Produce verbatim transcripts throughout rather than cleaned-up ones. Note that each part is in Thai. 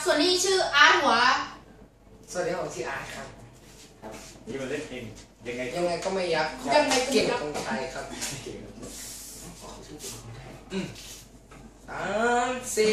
ส่วนนี้ชื่ออาร์ตหัวสวัสดีครับผมชื่ออาร์ตครับครับนี่มันเล่นเองยังไงยังไงก็ไม่ยักยังไงเก่งคนไทยครับสามสี่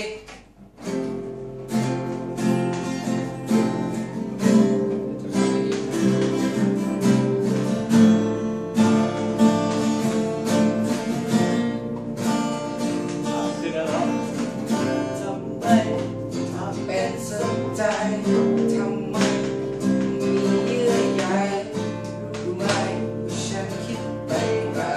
เป็นสนใจทำไมมีเยื่อใยรู้ไหมฉันคิดไปไกล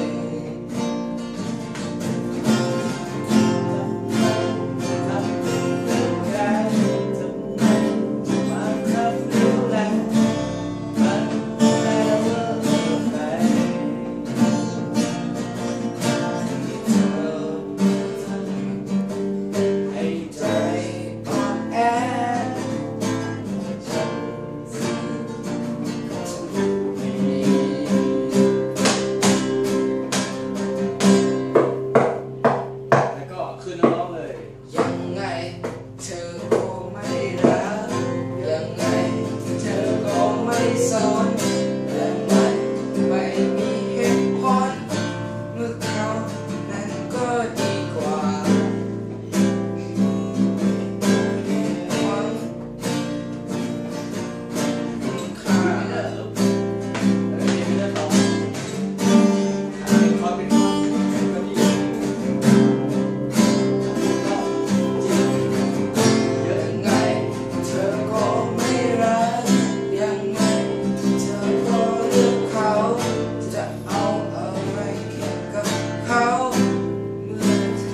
ยังไงเธอก็ไม่รักยังไงเธอก็ไม่สนและมันไม่มีเหตุผลเมื่อเขานั้นก็ดีกว่าความค่า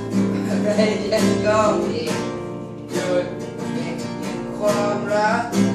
ยังก็มีหยุดมีความรัก